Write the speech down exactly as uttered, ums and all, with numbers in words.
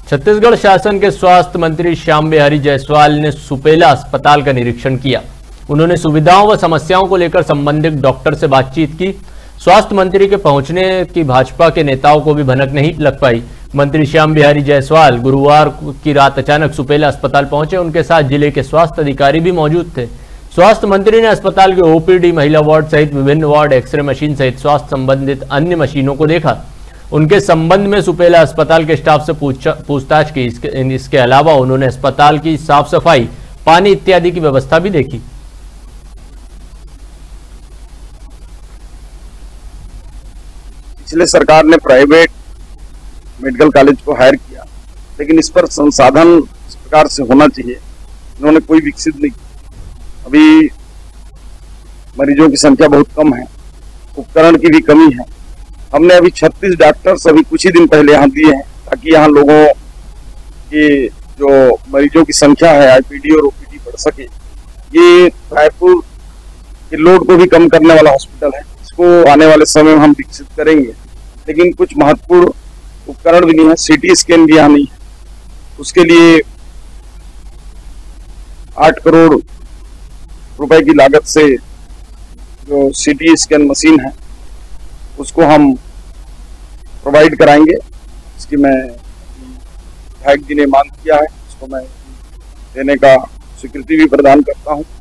छत्तीसगढ़ शासन के स्वास्थ्य मंत्री श्याम बिहारी जायसवाल ने सुपेला अस्पताल का निरीक्षण किया। उन्होंने सुविधाओं व समस्याओं को लेकर संबंधित डॉक्टर से बातचीत की। स्वास्थ्य मंत्री के पहुंचने की भाजपा के नेताओं को भी भनक नहीं लग पाई। मंत्री श्याम बिहारी जायसवाल गुरुवार की रात अचानक सुपेला अस्पताल पहुंचे। उनके साथ जिले के स्वास्थ्य अधिकारी भी मौजूद थे। स्वास्थ्य मंत्री ने अस्पताल के ओपीडी, महिला वार्ड सहित विभिन्न वार्ड, एक्सरे मशीन सहित स्वास्थ्य संबंधित अन्य मशीनों को देखा। उनके संबंध में सुपेला अस्पताल के स्टाफ से पूछताछ की। इसके, इसके अलावा उन्होंने अस्पताल की साफ सफाई, पानी इत्यादि की व्यवस्था भी देखी। पिछले सरकार ने प्राइवेट मेडिकल कॉलेज को हायर किया, लेकिन इस पर संसाधन इस प्रकार से होना चाहिए, इन्होंने कोई विकसित नहीं किया। अभी मरीजों की संख्या बहुत कम है, उपकरण की भी कमी है। हमने अभी छत्तीस डॉक्टर्स अभी कुछ ही दिन पहले यहाँ दिए हैं, ताकि यहाँ लोगों की जो मरीजों की संख्या है आईपीडी और ओपीडी बढ़ सके। ये रायपुर के लोड को भी कम करने वाला हॉस्पिटल है, इसको आने वाले समय में हम विकसित करेंगे। लेकिन कुछ महत्वपूर्ण उपकरण भी नहीं है, सीटी स्कैन भी यहाँ नहीं है। उसके लिए आठ करोड़ रुपए की लागत से जो सीटी स्कैन मशीन है उसको हम प्रोवाइड कराएंगे। इसकी मैं विधायक जी ने मांग किया है, उसको मैं देने का स्वीकृति भी प्रदान करता हूं।